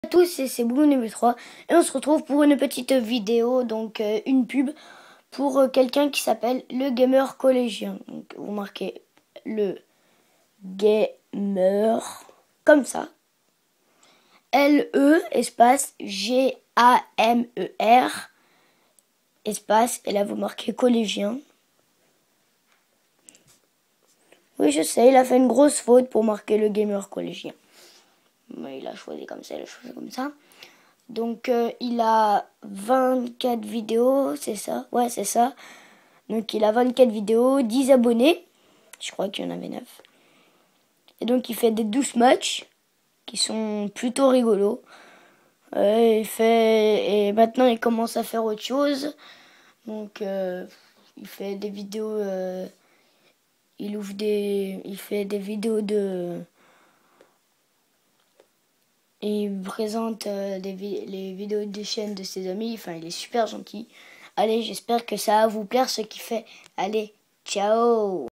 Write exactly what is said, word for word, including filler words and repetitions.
À tous, et c'est Boubou numéro trois et on se retrouve pour une petite vidéo, donc euh, une pub pour euh, quelqu'un qui s'appelle le gamer collégien. Donc vous marquez le gamer comme ça, L E espace G A M E R espace, et là vous marquez collégien. Oui, je sais, il a fait une grosse faute pour marquer le gamer collégien. Mais il a choisi comme ça, il a choisi comme ça. Donc euh, il a vingt-quatre vidéos, c'est ça? Ouais, c'est ça. Donc il a vingt-quatre vidéos, dix abonnés. Je crois qu'il y en avait neuf. Et donc il fait des douze matchs qui sont plutôt rigolos. Euh, il fait et maintenant il commence à faire autre chose. Donc euh, il fait des vidéos euh, il ouvre des il fait des vidéos de Et il présente euh, des vi les vidéos des chaînes de ses amis. Enfin, il est super gentil. Allez, j'espère que ça va vous plaire ce qu'il fait. Allez, ciao!